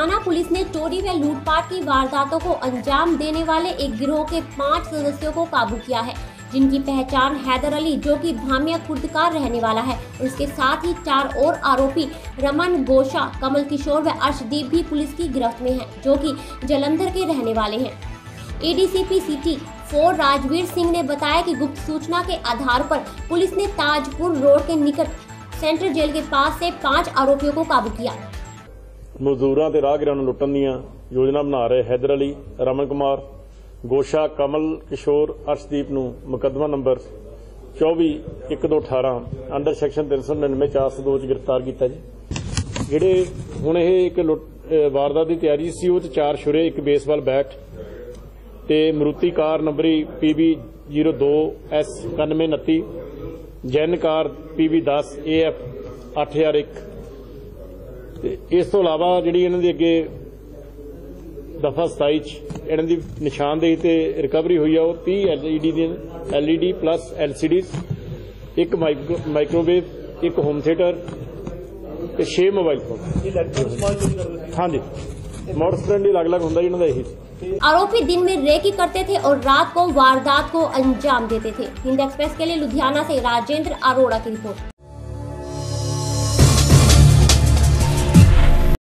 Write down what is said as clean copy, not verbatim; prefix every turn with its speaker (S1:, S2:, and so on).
S1: Ludhiana police ने चोरी व लूटपाट की वारदातों को अंजाम देने वाले एक गिरोह के 5 सदस्यों को काबू किया है, जिनकी पहचान हैदर अली जो कि भामिया खुर्द का रहने वाला है और इसके साथ ही 4 और आरोपी रमन, गोशा, कमल किशोर व अर्शदीप भी पुलिस की गिरफ्त में हैं, जो कि जलंधर के रहने वाले हैं। एडीसीपी सिटी 4 राजवीर सिंह ने बताया कि गुप्त सूचना के आधार पर पुलिस ने ताजपुर रोड के निकट सेंट्रल जेल के पास से 5 आरोपियों को काबू किया।
S2: मजदूरों ते राहगीरां नूं लुट्टण दीआं योजना बना रहे हैदर अली, रमन कुमार, गोशा, कमल किशोर, अर्शदीप नूं मुकदमा नंबर 24/1218 अंडर सैक्शन 399 402 च गिरफ्तार किया जी। जिहड़े हुण इह एक वारदात की तैयारी सी, उह 4 छुरे, एक बेसबाल बैट ते मरूती कार नंबरी PB 02S 9129, Zen car PB 10 AF 8001। इस तो इलावा जी इन्हों की अगे दफा 27 इन्हों की निशानदेही ते रिकवरी हुई है, वो 30 LED प्लस LCDs, एक माइक्रोवेव, एक होम थिएटर, 6 मोबाइल फोन। हाँ जी, मोटर स्टैंड अलग अलग होंगे इन्हों का यही।
S1: आरोपी दिन में रेकी करते थे और रात को वारदात को अंजाम देते थे। हिंद एक्सप्रेस के लिए लुधियाना से राजेंद्र अरोड़ा की रिपोर्ट।